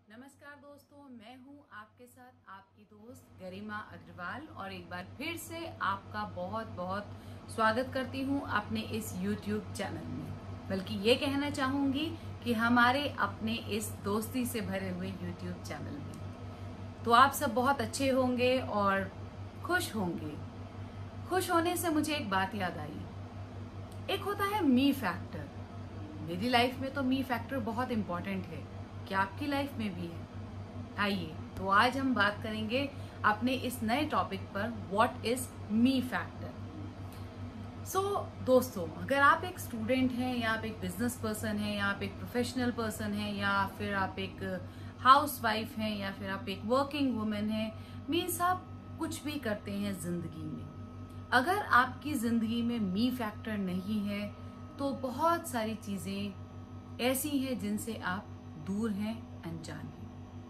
नमस्कार दोस्तों, मैं हूं आपके साथ आपकी दोस्त गरिमा अग्रवाल और एक बार फिर से आपका बहुत बहुत स्वागत करती हूं अपने इस YouTube चैनल में। बल्कि ये कहना चाहूंगी कि हमारे अपने इस दोस्ती से भरे हुए YouTube चैनल में। तो आप सब बहुत अच्छे होंगे और खुश होंगे। खुश होने से मुझे एक बात याद आई। एक होता है मी फैक्टर। मेरी लाइफ में तो मी फैक्टर बहुत इंपॉर्टेंट है। क्या आपकी लाइफ में भी है? आइए तो आज हम बात करेंगे अपने इस नए टॉपिक पर, what is me factor. So दोस्तों, अगर आप एक स्टूडेंट हैं या आप एक बिजनेस पर्सन हैं या आप एक प्रोफेशनल पर्सन हैं या फिर आप एक हाउसवाइफ हैं या फिर आप एक वर्किंग वुमेन हैं, मीन्स आप कुछ भी करते हैं जिंदगी में, अगर आपकी जिंदगी में मी फैक्टर नहीं है तो बहुत सारी चीजें ऐसी हैं जिनसे आप दूर हैं, अनजान हैं।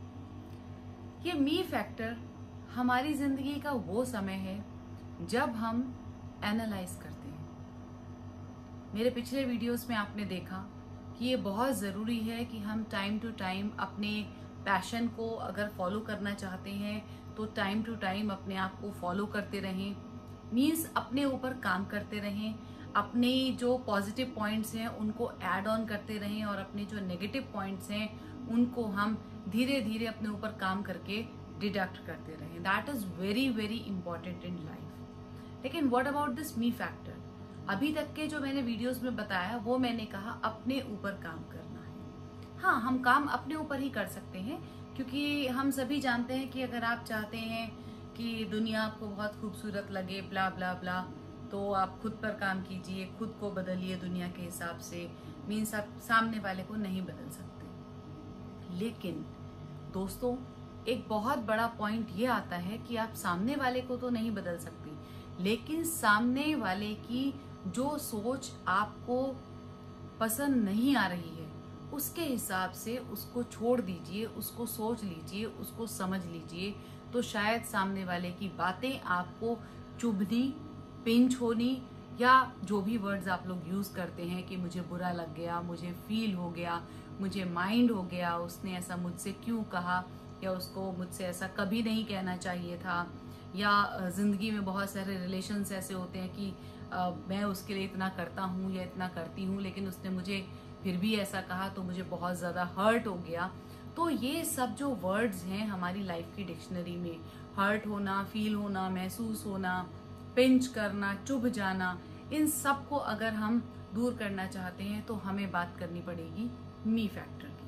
ये मी फैक्टर हमारी जिंदगी का वो समय है जब हम एनालाइज करते हैं। मेरे पिछले वीडियोस में आपने देखा कि ये बहुत जरूरी है कि हम टाइम टू टाइम अपने पैशन को अगर फॉलो करना चाहते हैं तो टाइम टू टाइम अपने आप को फॉलो करते रहें। मीन्स अपने ऊपर काम करते रहें, अपने जो पॉजिटिव पॉइंट्स हैं उनको ऐड ऑन करते रहें और अपने जो नेगेटिव पॉइंट्स हैं उनको हम धीरे धीरे अपने ऊपर काम करके डिडक्ट करते रहें। That is very very important in life. लेकिन what about this me factor? अभी तक के जो मैंने वीडियोस में बताया वो मैंने कहा अपने ऊपर काम करना है। हाँ, हम काम अपने ऊपर ही कर सकते हैं, क्योंकि हम सभी जानते हैं कि अगर आप चाहते हैं कि दुनिया आपको बहुत खूबसूरत लगे, ब्ला ब्ला ब्ला, तो आप खुद पर काम कीजिए, खुद को बदलिए दुनिया के हिसाब से। मीन्स आप सामने वाले को नहीं बदल सकते। लेकिन दोस्तों, एक बहुत बड़ा पॉइंट ये आता है कि आप सामने वाले को तो नहीं बदल सकते, लेकिन सामने वाले की जो सोच आपको पसंद नहीं आ रही है उसके हिसाब से उसको छोड़ दीजिए, उसको सोच लीजिए, उसको समझ लीजिए, तो शायद सामने वाले की बातें आपको चुभनी, पिंच होनी, या जो भी वर्ड्स आप लोग यूज करते हैं कि मुझे बुरा लग गया, मुझे फील हो गया, मुझे माइंड हो गया, उसने ऐसा मुझसे क्यों कहा, या उसको मुझसे ऐसा कभी नहीं कहना चाहिए था, या जिंदगी में बहुत सारे रिलेशंस ऐसे होते हैं कि मैं उसके लिए इतना करता हूँ या इतना करती हूँ लेकिन उसने मुझे फिर भी ऐसा कहा तो मुझे बहुत ज्यादा हर्ट हो गया। तो ये सब जो वर्ड्स हैं हमारी लाइफ की डिक्शनरी में, हर्ट होना, फील होना, महसूस होना, पिंच करना, चुभ जाना, इन सब को अगर हम दूर करना चाहते हैं तो हमें बात करनी पड़ेगी मी फैक्टर की।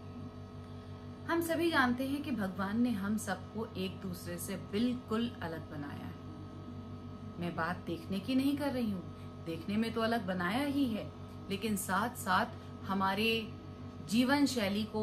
हम सभी जानते हैं कि भगवान ने हम सबको एक दूसरे से बिल्कुल अलग बनाया है। मैं बात देखने की नहीं कर रही हूँ, देखने में तो अलग बनाया ही है, लेकिन साथ साथ हमारे जीवन शैली को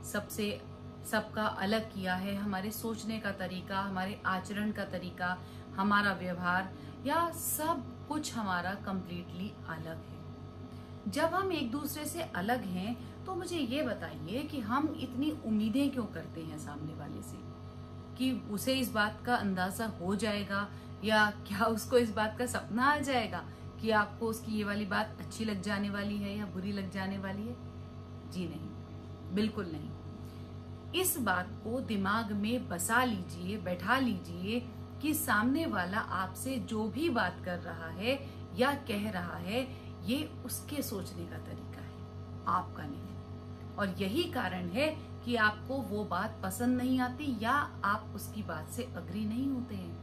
सबका अलग किया है। हमारे सोचने का तरीका, हमारे आचरण का तरीका, हमारा व्यवहार, या सब कुछ हमारा कंप्लीटली अलग है। जब हम एक दूसरे से अलग हैं तो मुझे ये बताइए कि हम इतनी उम्मीदें क्यों करते हैं सामने वाले से, कि उसे इस बात का अंदाजा हो जाएगा, या क्या उसको इस बात का सपना आ जाएगा कि आपको उसकी ये वाली बात अच्छी लग जाने वाली है या बुरी लग जाने वाली है? जी नहीं, बिल्कुल नहीं। इस बात को दिमाग में बसा लीजिए, बैठा लीजिए कि सामने वाला आपसे जो भी बात कर रहा है या कह रहा है ये उसके सोचने का तरीका है, आपका नहीं। और यही कारण है कि आपको वो बात पसंद नहीं आती या आप उसकी बात से अग्री नहीं होते हैं।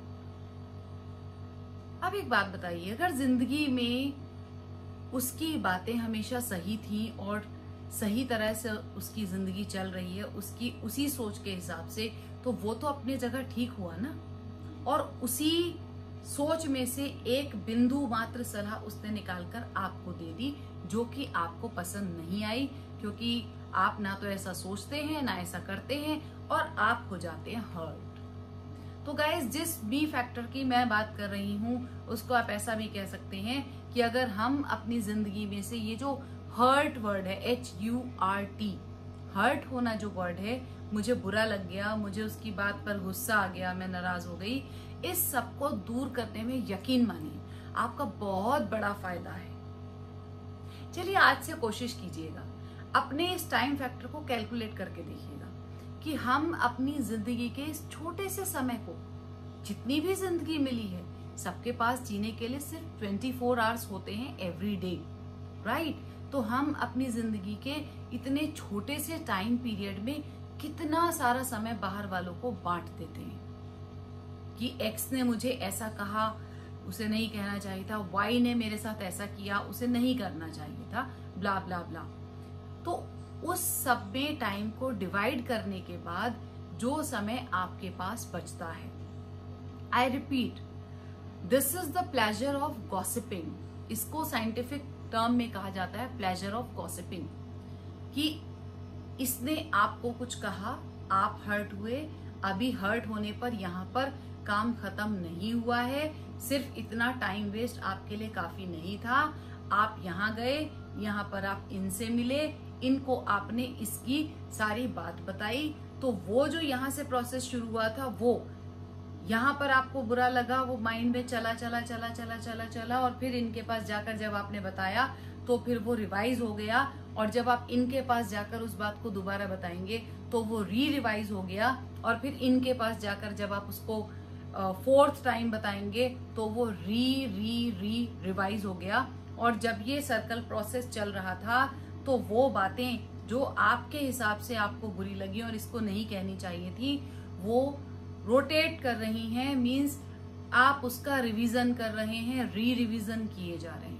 अब एक बात बताइए, अगर जिंदगी में उसकी बातें हमेशा सही थी और सही तरह से उसकी जिंदगी चल रही है उसकी उसी सोच के हिसाब से, तो वो तो अपनी जगह ठीक हुआ ना। और उसी सोच में से एक बिंदु मात्र सलाह उसने निकालकर आपको दे दी जो कि आपको पसंद नहीं आई, क्योंकि आप ना तो ऐसा सोचते हैं ना ऐसा करते हैं और आप हो जाते हैं हर्ट। तो गाइस, जिस मी फैक्टर की मैं बात कर रही हूँ उसको आप ऐसा भी कह सकते हैं कि अगर हम अपनी जिंदगी में से ये जो हर्ट वर्ड है, HURT, हर्ट होना जो वर्ड है, मुझे बुरा लग गया, मुझे उसकी बात पर गुस्सा आ गया, मैं नाराज हो गई, इस सब को दूर करने में यकीन मानिए आपका बहुत बड़ा फायदा है। चलिए आज से कोशिश कीजिएगा, अपने इस टाइम फैक्टर को कैलकुलेट करके देखिएगा। कि हम अपनी जिंदगी के इस छोटे से समय को, जितनी भी जिंदगी मिली है, सबके पास जीने के लिए सिर्फ 24 आवर्स होते हैं एवरी डे, राइट? तो हम अपनी जिंदगी के इतने छोटे से टाइम पीरियड में कितना सारा समय बाहर वालों को बांट देते हैं कि एक्स ने मुझे ऐसा कहा, उसे नहीं कहना चाहिए था, वाई ने मेरे साथ ऐसा किया, उसे नहीं करना चाहिए था, ब्ला ब्ला ब्ला। तो उस सब में टाइम को डिवाइड करने के बाद जो समय आपके पास बचता है, I repeat, this is the pleasure of gossiping. इसको साइंटिफिक टर्म में कहा जाता है प्लेजर ऑफ गॉसिपिंग, कि इसने आपको कुछ कहा, आप हर्ट हुए, अभी हर्ट होने पर यहाँ पर काम खत्म नहीं हुआ है, सिर्फ इतना टाइम वेस्ट आपके लिए काफी नहीं था, आप यहाँ गए, यहाँ पर आप इनसे मिले, इनको आपने इसकी सारी बात बताई, तो वो जो यहाँ से प्रोसेस शुरू हुआ था, वो यहाँ पर आपको बुरा लगा, वो माइंड में चला चला चला चला चला चला, और फिर इनके पास जाकर जब आपने बताया तो फिर वो रिवाइज हो गया, और जब आप इनके पास जाकर उस बात को दोबारा बताएंगे तो वो रिवाइज हो गया, और फिर इनके पास जाकर जब आप उसको फोर्थ टाइम बताएंगे तो वो रिवाइज हो गया। और जब ये सर्कल प्रोसेस चल रहा था तो वो बातें जो आपके हिसाब से आपको बुरी लगी और इसको नहीं कहनी चाहिए थी, वो रोटेट कर रही हैं, मींस आप उसका रिवीजन कर रहे हैं, रिवीजन किए जा रहे हैं,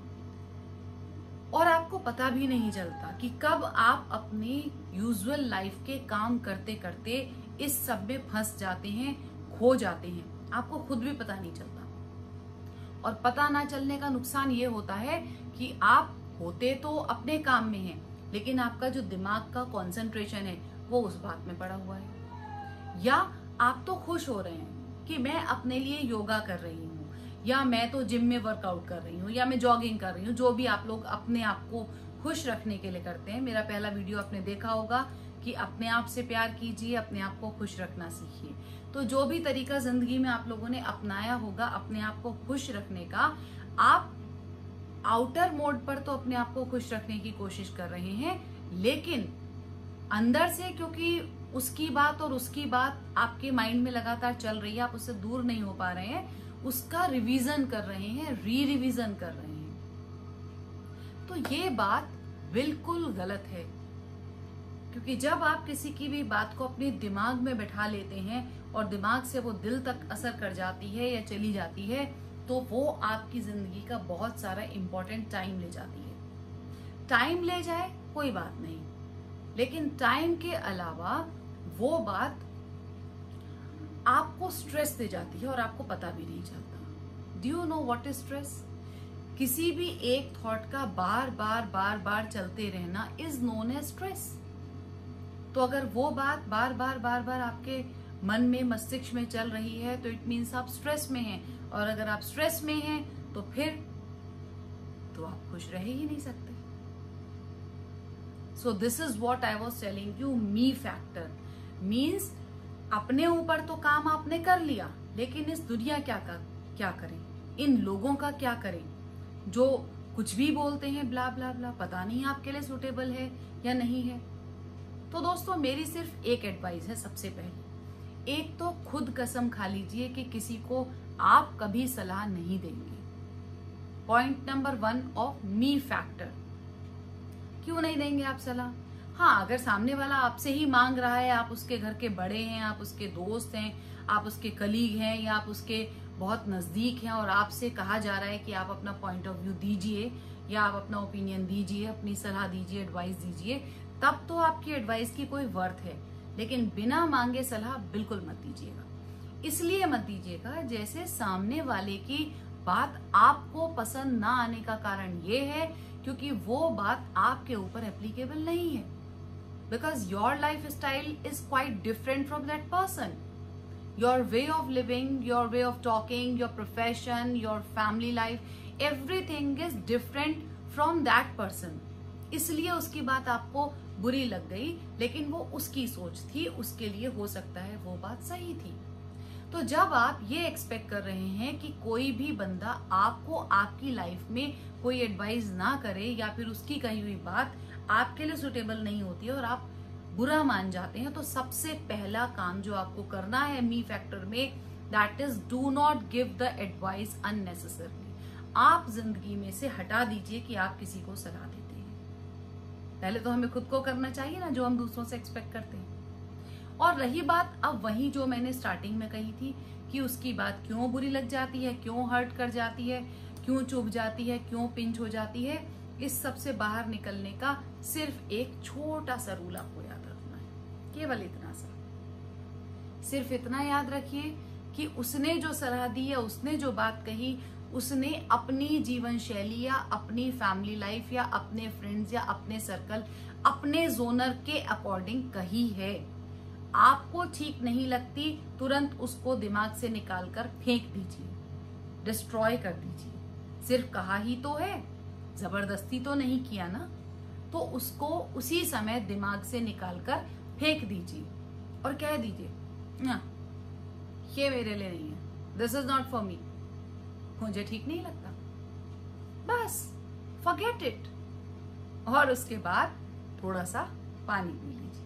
और आपको पता भी नहीं चलता कि कब आप अपने यूजुअल लाइफ के काम करते करते इस सब में फंस जाते हैं, खो जाते हैं, आपको खुद भी पता नहीं चलता। और पता ना चलने का नुकसान ये होता है कि आप होते तो अपने काम में हैं, लेकिन आपका जो दिमाग का कंसंट्रेशन है वो उस बात में पड़ा हुआ है। या आप तो खुश हो रहे हैं कि मैं अपने लिए योगा कर रही हूँ, या मैं तो जिम में वर्कआउट कर रही हूँ, या मैं जॉगिंग कर रही हूँ, जो भी आप लोग अपने आप को खुश रखने के लिए करते हैं। मेरा पहला वीडियो आपने देखा होगा कि अपने आप से प्यार कीजिए, अपने आप को खुश रखना सीखिए। तो जो भी तरीका जिंदगी में आप लोगों ने अपनाया होगा अपने आप को खुश रखने का, आप आउटर मोड पर तो अपने आप को खुश रखने की कोशिश कर रहे हैं, लेकिन अंदर से क्योंकि उसकी बात और उसकी बात आपके माइंड में लगातार चल रही है, आप उससे दूर नहीं हो पा रहे हैं, उसका रिवीजन कर रहे हैं, रिवीजन कर रहे हैं। तो ये बात बिल्कुल गलत है, क्योंकि जब आप किसी की भी बात को अपने दिमाग में बैठा लेते हैं और दिमाग से वो दिल तक असर कर जाती है या चली जाती है, तो वो आपकी जिंदगी का बहुत सारा इंपॉर्टेंट टाइम ले जाती है। टाइम ले जाए कोई बात नहीं, लेकिन टाइम के अलावा वो बात आपको स्ट्रेस दे जाती है और आपको पता भी नहीं चलता। Do you know what is stress? किसी भी एक थॉट का बार बार बार बार चलते रहना इज नोन एज स्ट्रेस। तो अगर वो बात बार बार बार बार आपके मन में, मस्तिष्क में चल रही है तो इट मीन्स आप स्ट्रेस में हैं, और अगर आप स्ट्रेस में हैं तो फिर तो आप खुश रह ही नहीं सकते। So this is what I was telling you, me factor means अपने ऊपर तो काम आपने कर लिया, लेकिन इस दुनिया क्या करें, इन लोगों का क्या करें जो कुछ भी बोलते हैं, ब्ला ब्ला ब्ला, पता नहीं आपके लिए सुटेबल है या नहीं है। तो दोस्तों मेरी सिर्फ एक एडवाइस है। सबसे पहले एक तो खुद कसम खा लीजिए कि किसी को आप कभी सलाह नहीं देंगे। Point number 1 of me factor, क्यों नहीं देंगे आप सलाह? हाँ, अगर सामने वाला आपसे ही मांग रहा है, आप उसके घर के बड़े हैं, आप उसके दोस्त हैं, आप उसके कलीग हैं, या आप उसके बहुत नजदीक हैं, और आपसे कहा जा रहा है कि आप अपना पॉइंट ऑफ व्यू दीजिए या आप अपना ओपिनियन दीजिए, अपनी सलाह दीजिए, एडवाइस दीजिए, तब तो आपकी एडवाइस की कोई वर्थ है। लेकिन बिना मांगे सलाह बिल्कुल मत दीजिएगा। इसलिए मत दीजिएगा जैसे सामने वाले की बात आपको पसंद ना आने का कारण ये है क्योंकि वो बात आपके ऊपर एप्लीकेबल नहीं है, because your life style is quite different from that person. Your way of living, your way of talking, your profession, your family life, everything is different from that person. इसलिए उसकी बात आपको बुरी लग गई, लेकिन वो उसकी सोच थी, उसके लिए हो सकता है वो बात सही थी। तो जब आप ये एक्सपेक्ट कर रहे हैं कि कोई भी बंदा आपको आपकी लाइफ में कोई एडवाइस ना करे, या फिर उसकी कही हुई बात आपके लिए सुटेबल नहीं होती है और आप बुरा मान जाते हैं, तो सबसे पहला काम जो आपको करना है मी फैक्टर में, that is do not give the advice unnecessarily. आप जिंदगी में से हटा दीजिए कि आप किसी को सलाह देते हैं। पहले तो हमें खुद को करना चाहिए ना, जो हम दूसरों से एक्सपेक्ट करते हैं। और रही बात अब वही जो मैंने स्टार्टिंग में कही थी कि उसकी बात क्यों बुरी लग जाती है, क्यों हर्ट कर जाती है, क्यों चुभ जाती है, क्यों पिंच हो जाती है, इस सब से बाहर निकलने का सिर्फ एक छोटा सा रूल आपको याद रखना है, केवल इतना सा। सिर्फ इतना याद रखिए कि उसने जो सलाह दी या उसने जो बात कही, उसने अपनी जीवन शैली या अपनी फैमिली लाइफ या अपने फ्रेंड्स या अपने सर्कल, अपने जोनर के अकॉर्डिंग कही है। आपको ठीक नहीं लगती, तुरंत उसको दिमाग से निकाल कर फेंक दीजिए, डिस्ट्रॉय कर दीजिए। सिर्फ कहा ही तो है, जबरदस्ती तो नहीं किया ना, तो उसको उसी समय दिमाग से निकाल कर फेंक दीजिए और कह दीजिए ना, ये मेरे लिए नहीं है, this is not for me, मुझे ठीक नहीं लगता, बस फॉरगेट इट। और उसके बाद थोड़ा सा पानी पी लीजिए।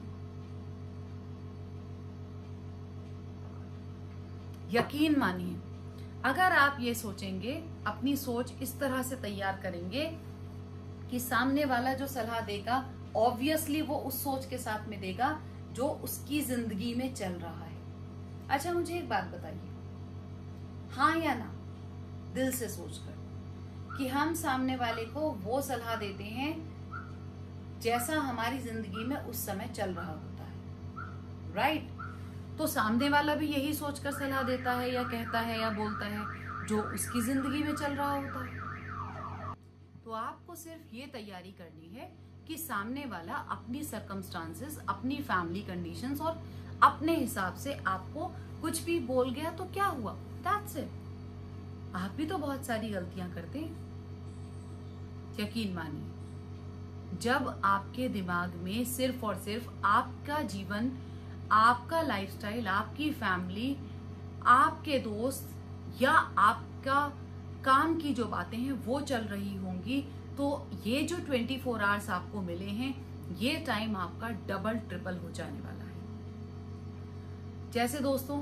यकीन मानिए, अगर आप ये सोचेंगे, अपनी सोच इस तरह से तैयार करेंगे कि सामने वाला जो सलाह देगा ऑब्वियसली वो उस सोच के साथ में देगा जो उसकी जिंदगी में चल रहा है। अच्छा मुझे एक बात बताइए, हाँ या ना, दिल से सोचकर, कि हम सामने वाले को वो सलाह देते हैं जैसा हमारी जिंदगी में उस समय चल रहा होता है, राइट? तो सामने वाला भी यही सोचकर सलाह देता है या कहता है या बोलता है जो उसकी जिंदगी में चल रहा होता है। तो आपको सिर्फ ये तैयारी करनी है कि सामने वाला अपनी सर्कमस्टांसेस, अपनी फैमिली कंडीशंस और अपने हिसाब से आपको कुछ भी बोल गया तो क्या हुआ, दैट्स इट। आप भी तो बहुत सारी गलतियां करते हैं। यकीन मानिए, जब आपके दिमाग में सिर्फ और सिर्फ आपका जीवन, आपका लाइफस्टाइल, आपकी फैमिली, आपके दोस्त या आपका काम की जो बातें हैं वो चल रही होंगी, तो ये जो 24 आवर्स आपको मिले हैं, ये टाइम आपका डबल ट्रिपल हो जाने वाला है। जैसे दोस्तों,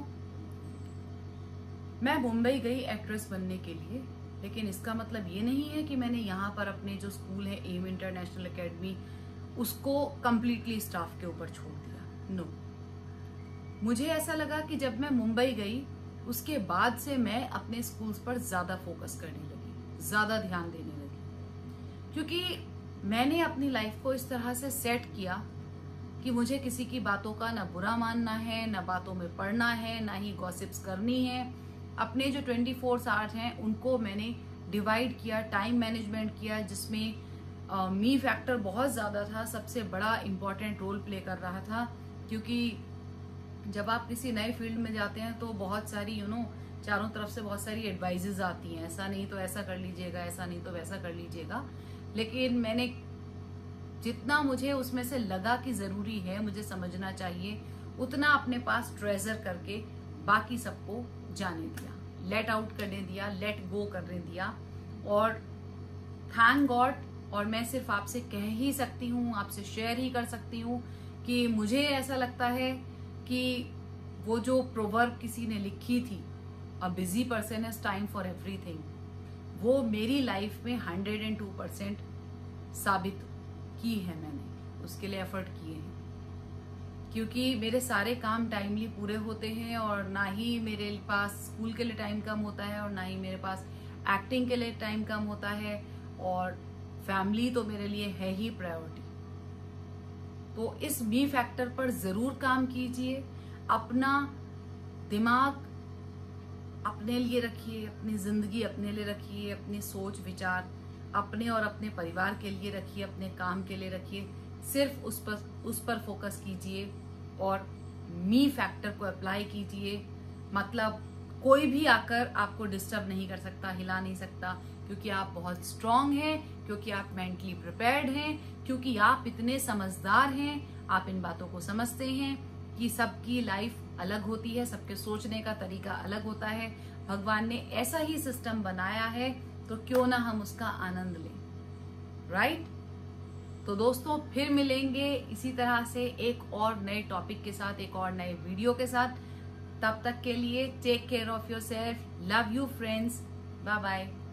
मैं मुंबई गई एक्ट्रेस बनने के लिए, लेकिन इसका मतलब ये नहीं है कि मैंने यहाँ पर अपने जो स्कूल है एम इंटरनेशनल एकेडमी, उसको कंप्लीटली स्टाफ के ऊपर छोड़ दिया। नो, मुझे ऐसा लगा कि जब मैं मुंबई गई उसके बाद से मैं अपने स्कूल्स पर ज्यादा फोकस करने लगी, ज्यादा ध्यान देने लगी, क्योंकि मैंने अपनी लाइफ को इस तरह से सेट किया कि मुझे किसी की बातों का ना बुरा मानना है, ना बातों में पड़ना है, ना ही गॉसिप्स करनी है। अपने जो 24 आवर्स हैं उनको मैंने डिवाइड किया, टाइम मैनेजमेंट किया, जिसमें मी फैक्टर बहुत ज्यादा था, सबसे बड़ा इंपॉर्टेंट रोल प्ले कर रहा था। क्योंकि जब आप किसी नए फील्ड में जाते हैं तो बहुत सारी चारों तरफ से बहुत सारी एडवाइजेज आती हैं, ऐसा नहीं तो ऐसा कर लीजिएगा, ऐसा नहीं तो वैसा कर लीजिएगा। लेकिन मैंने जितना मुझे उसमें से लगा कि जरूरी है, मुझे समझना चाहिए, उतना अपने पास ट्रेजर करके बाकी सबको जाने दिया, लेट आउट करने दिया, लेट गो करने दिया। और थैंक गॉड, और मैं सिर्फ आपसे कह ही सकती हूँ, आपसे शेयर ही कर सकती हूँ कि मुझे ऐसा लगता है कि वो जो प्रोवर्ब किसी ने लिखी थी, a busy person has time for everything, वो मेरी लाइफ में 102% साबित की है। मैंने उसके लिए एफर्ट किए हैं, क्योंकि मेरे सारे काम टाइमली पूरे होते हैं और ना ही मेरे पास स्कूल के लिए टाइम कम होता है और ना ही मेरे पास एक्टिंग के लिए टाइम कम होता है, और फैमिली तो मेरे लिए है ही प्रायोरिटी। तो इस मी फैक्टर पर जरूर काम कीजिए, अपना दिमाग अपने लिए रखिए, अपनी जिंदगी अपने लिए रखिए, अपनी सोच विचार अपने और अपने परिवार के लिए रखिए, अपने काम के लिए रखिए, सिर्फ उस पर फोकस कीजिए और मी फैक्टर को अप्लाई कीजिए। मतलब कोई भी आकर आपको डिस्टर्ब नहीं कर सकता, हिला नहीं सकता, क्योंकि आप बहुत स्ट्रांग हैं, क्योंकि आप मेंटली प्रिपेयर्ड हैं, क्योंकि आप इतने समझदार हैं, आप इन बातों को समझते हैं कि सबकी लाइफ अलग होती है, सबके सोचने का तरीका अलग होता है। भगवान ने ऐसा ही सिस्टम बनाया है, तो क्यों ना हम उसका आनंद लें, राइट? तो दोस्तों फिर मिलेंगे इसी तरह से एक और नए टॉपिक के साथ, एक और नए वीडियो के साथ। तब तक के लिए take care of yourself, love you friends, bye bye.